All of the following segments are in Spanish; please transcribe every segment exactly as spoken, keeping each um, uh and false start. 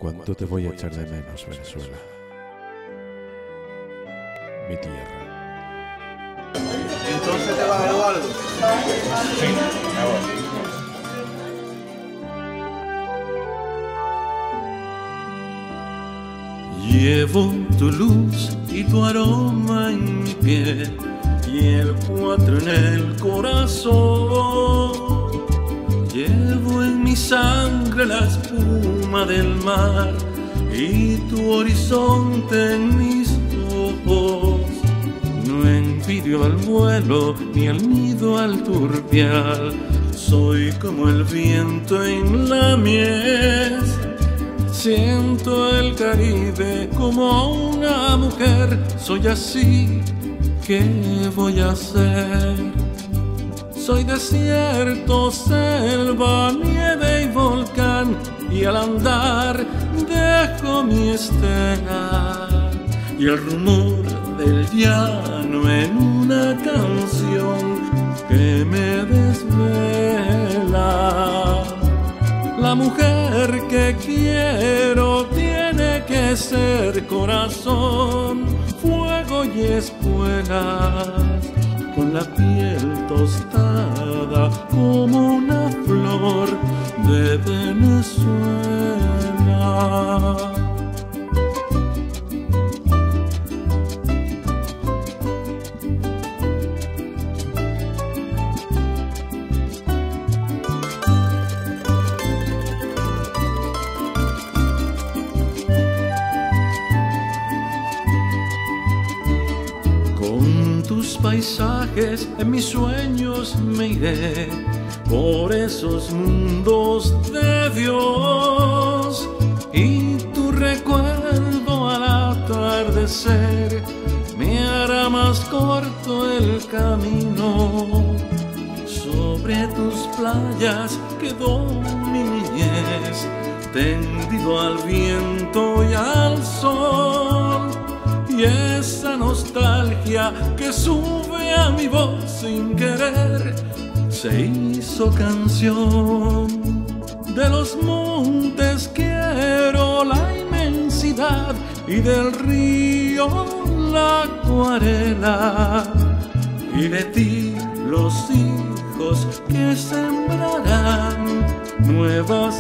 ¿Cuánto te voy a echar de menos, Venezuela? Mi tierra. Entonces te vas, Eduardo. Sí, me voy. Llevo tu luz y tu aroma en mi piel y el cuatro en el corazón. Llevo en mi sangre la espuma del mar y tu horizonte en mis ojos. No envidio al vuelo ni al nido al turpial. Soy como el viento en la mies. Siento el Caribe como una mujer. Soy así, ¿qué voy a hacer? Soy desierto, selva, nieve y volcán, y al andar dejo mi estela y el rumor del llano en una canción que me desvela. La mujer que quiero tiene que ser corazón, fuego y espuelas, con la piel tostada como una flor de Venezuela. Tus paisajes en mis sueños me iré por esos mundos de Dios, y tu recuerdo al atardecer me hará más corto el camino. Sobre tus playas quedó mi niñez, tendido al viento y al sol, y esa nostalgia que sube a mi voz sin querer se hizo canción. De los montes quiero la inmensidad y del río la acuarela, y de ti los hijos que sembrarán nuevas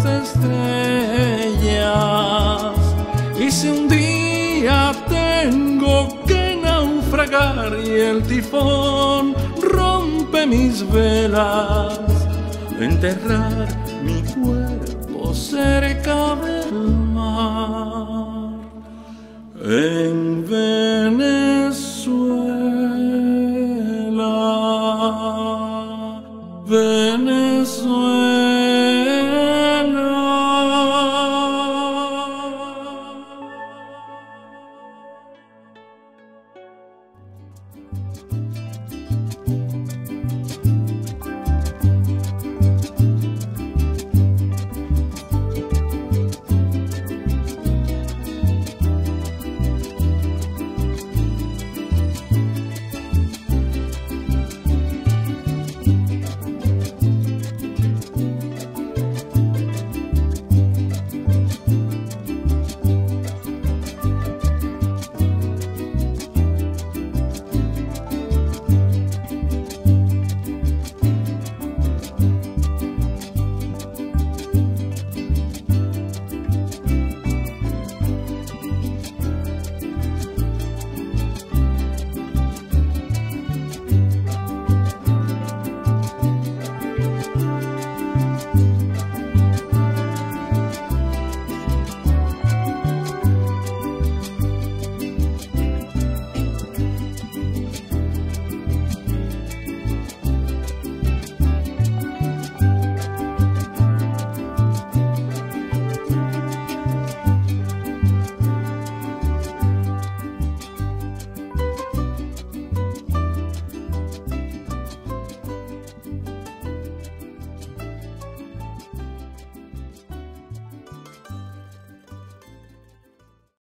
estrellas. Y si un día tengo que naufragar y el tifón rompe mis velas, enterrar